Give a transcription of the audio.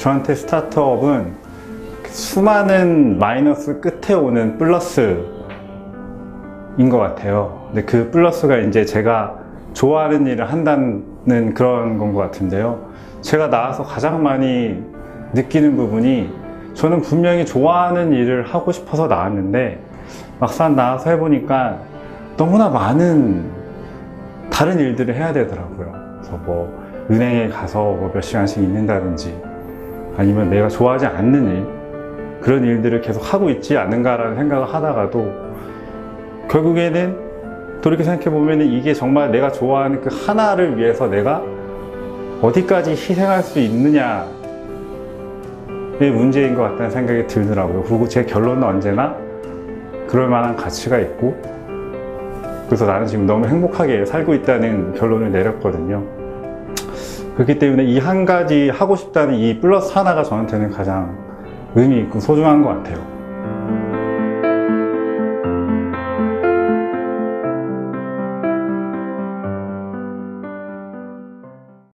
저한테 스타트업은 수많은 마이너스 끝에 오는 플러스인 것 같아요. 근데 그 플러스가 이제 제가 좋아하는 일을 한다는 그런 건 것 같은데요. 제가 나와서 가장 많이 느끼는 부분이, 저는 분명히 좋아하는 일을 하고 싶어서 나왔는데 막상 나와서 해보니까 너무나 많은 다른 일들을 해야 되더라고요. 그래서 뭐 은행에 가서 뭐 몇 시간씩 있는다든지, 아니면 내가 좋아하지 않는 일, 그런 일들을 계속 하고 있지 않는가라는 생각을 하다가도 결국에는 돌이켜 생각해보면 이게 정말 내가 좋아하는 그 하나를 위해서 내가 어디까지 희생할 수 있느냐의 문제인 것 같다는 생각이 들더라고요. 그리고 제 결론은 언제나 그럴 만한 가치가 있고, 그래서 나는 지금 너무 행복하게 살고 있다는 결론을 내렸거든요. 그렇기 때문에 이 한 가지 하고 싶다는 이 플러스 하나가 저한테는 가장 의미 있고 소중한 것 같아요.